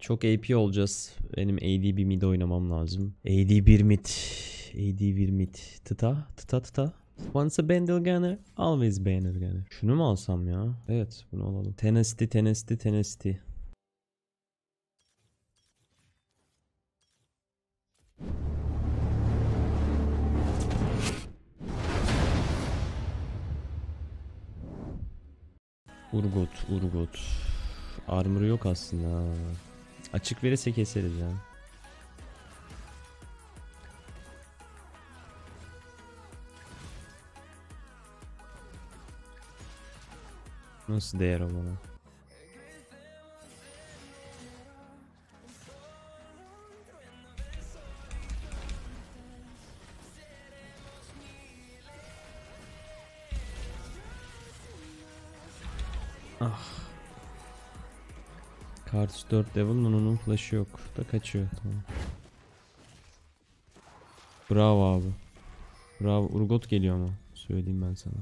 Çok AP olacağız. Benim AD bir mid oynamam lazım. AD bir mid. AD bir mid. Tıta. Once a Bandle Gunner, always Banner Gunner. Şunu mu alsam ya? Evet, bunu alalım. Tenacity. Urgot. Armor yok aslında. Açık verirse keseriz ya. Nasıl değer o bana? Ah. Kartus 4 level, Nunu'nun flash'ı yok. Da kaçıyor. Tamam. Bravo abi. Bravo. Urgot geliyor ama. Söyleyeyim ben sana.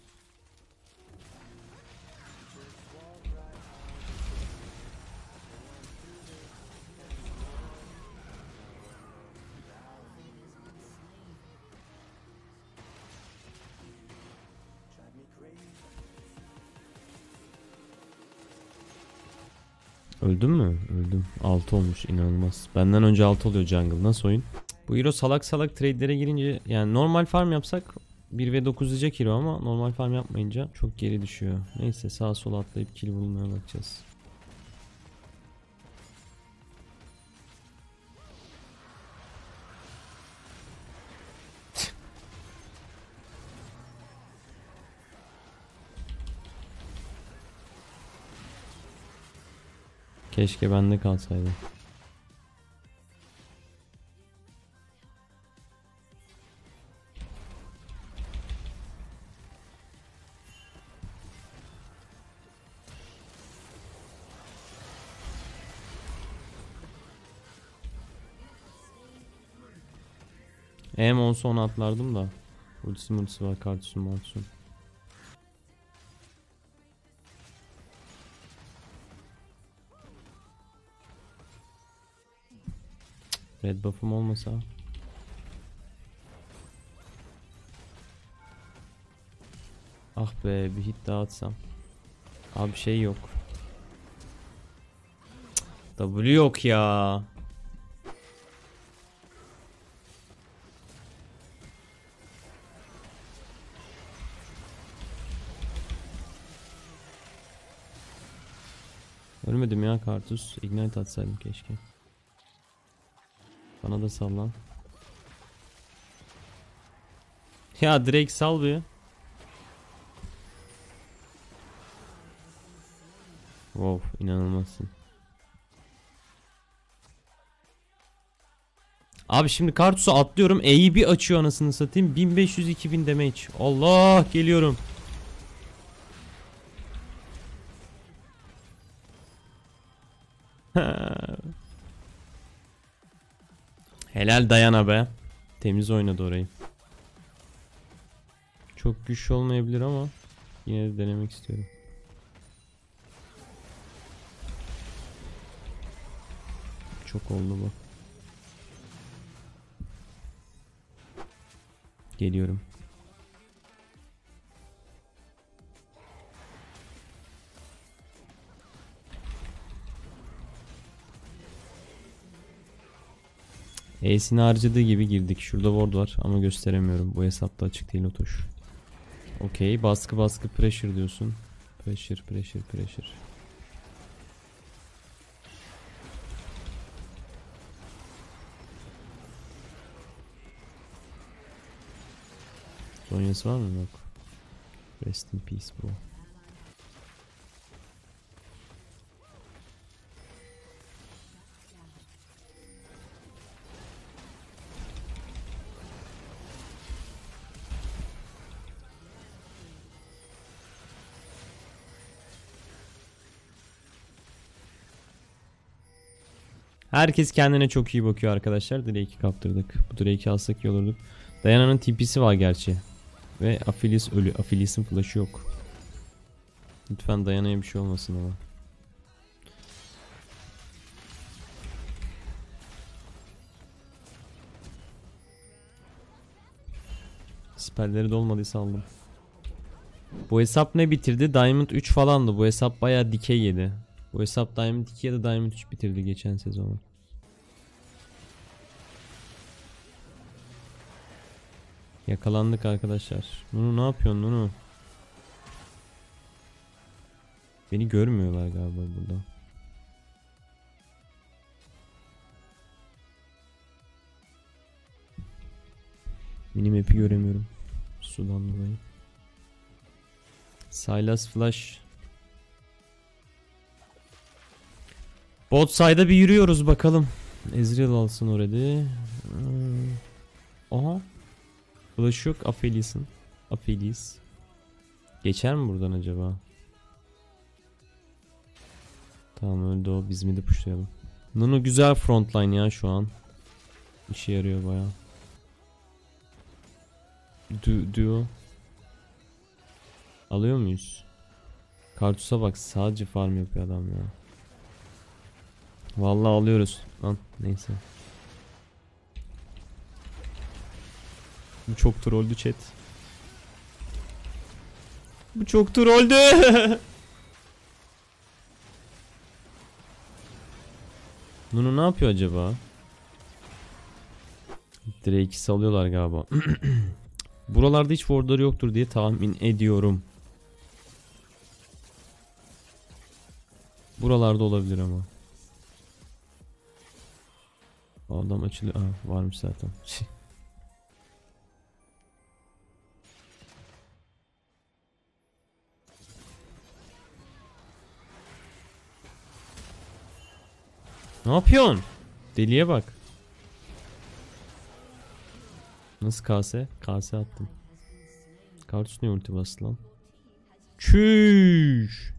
Öldün mü? Öldüm. 6 olmuş, inanılmaz. Benden önce 6 oluyor jungle. Nasıl oyun? Bu hero salak trade'lere girince, yani normal farm yapsak 1v9 diyecek hero ama normal farm yapmayınca çok geri düşüyor. Neyse, sağa sola atlayıp kill bulmaya bakacağız. Keşke bende kalsaydı. Em olsa onu atlardım da. Ultisi var, Kartus'un Martus'un. Red buff'um olmasa. Ah be, bir hit daha atsam. Abi şey yok. W yok ya. Ölmedim ya Kartus. Ignite atsaydım keşke. Bana da sallan. Ya direkt sal bir. Wow, inanılmazsın. Abi şimdi Kartus'a atlıyorum. E'yi bir açıyor, anasını satayım. 1500-2000 damage. Allah, geliyorum. Helal Dayana be. Temiz oynadı orayı. Çok güçlü olmayabilir ama yine de denemek istiyorum. Çok oldu bu. Geliyorum. E'sini harcadığı gibi girdik. Şurada ward var ama gösteremiyorum. Bu hesapta açık değil Otoş. Okey, baskı pressure diyorsun. Pressure. Zonyası var mı? Yok. Rest in peace bro. Herkes kendine çok iyi bakıyor arkadaşlar. Drake'i kaptırdık. Bu Drake'i alsak iyi olurdu. Dayana'nın TP'si var gerçi. Ve Aphelios ölü. Aphelios'un flash'ı yok. Lütfen Dayana'ya bir şey olmasın ama. Spellleri de olmadıysa aldım. Bu hesap ne bitirdi? Diamond 3 falandı. Bu hesap bayağı dikey yedi. Bu hesap Diamond 2 ya da Diamond 3 bitirdi geçen sezonu. Yakalandık arkadaşlar. Nunu ne yapıyorsun Nunu? Beni görmüyorlar galiba burada. Minimap'i göremiyorum. Sudan dolayı. Sylas Flash. Bot side'a bir yürüyoruz bakalım. Ezreal alsın orada. Aha. Flash yok. Aphelios'un. Aphelios. Geçer mi buradan acaba? Tamam öldü o. Biz mid'i pushlayalım. Nunu güzel frontline ya şu an. İşe yarıyor bayağı. Duo. Alıyor muyuz? Kartus'a bak sadece farm yapıyor adam ya. Vallahi alıyoruz. Lan neyse. Bu çok trolldü chat. Bu çok trolldü. Nunu ne yapıyor acaba? Drake'i salıyorlar galiba. Buralarda hiç wardları yoktur diye tahmin ediyorum. Buralarda olabilir ama. Adam açılıyor. Aa, varmış zaten. Ne yapıyorsun? Deliye bak. Nasıl kase? Kase attım. Kartus ne ulti bastı lan? Çüş.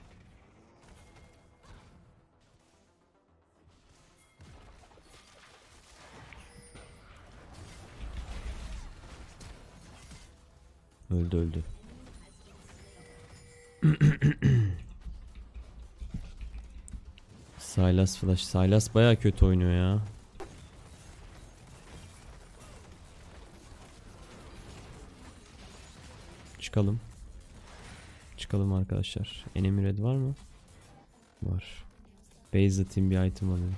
Öldü öldü. Sylas Flash. Sylas baya kötü oynuyor ya. Çıkalım. Çıkalım arkadaşlar. Enemy red var mı? Var. Base atayım bir item alayım.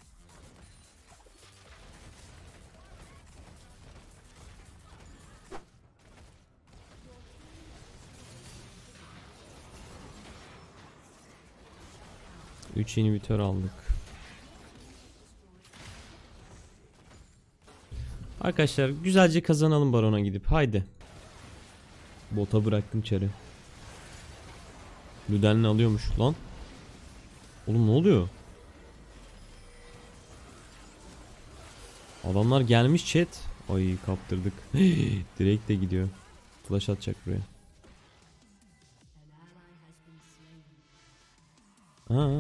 Üç inhibitor aldık. Arkadaşlar güzelce kazanalım barona gidip. Haydi. Bota bıraktım çarı. Luden'le alıyormuş lan. Oğlum ne oluyor? Adamlar gelmiş chat. Ay kaptırdık. Direkt de gidiyor. Flash atacak buraya. Ha.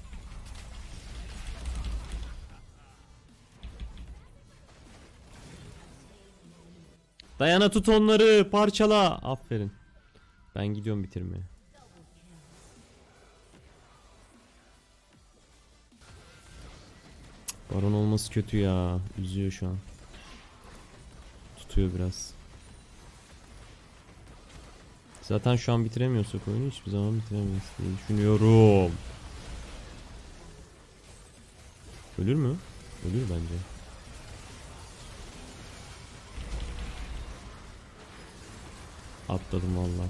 Dayana tut onları, parçala. Aferin. Ben gidiyorum bitirmeye. Baron olması kötü ya. Üzüyor şu an. Tutuyor biraz. Zaten şu an bitiremiyorsak oyunu hiçbir zaman bitiremeyiz diye düşünüyorum. Ölür mü? Ölür bence. Atladım valla.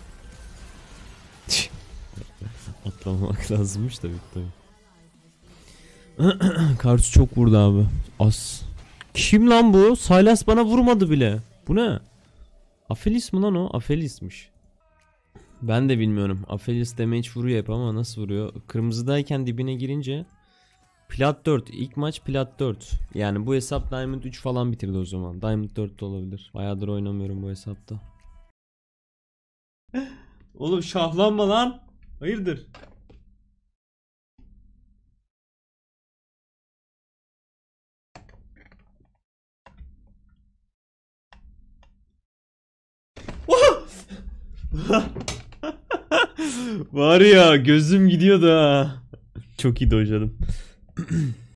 Atlamamak lazımmış da bitti. Kartus çok vurdu abi. As. Kim lan bu? Sylas bana vurmadı bile. Bu ne? Aphelios mu lan o? Aphelios'miş. Ben de bilmiyorum. Aphelios damage vuruyor hep ama nasıl vuruyor? Kırmızıdayken dibine girince Plat 4. İlk maç Plat 4. Yani bu hesap Diamond 3 falan bitirdi o zaman. Diamond 4 de olabilir. Bayağıdır oynamıyorum bu hesapta. Oğlum şahlanma lan. Hayırdır? Var ya gözüm gidiyordu ha. Çok iyi dojladım.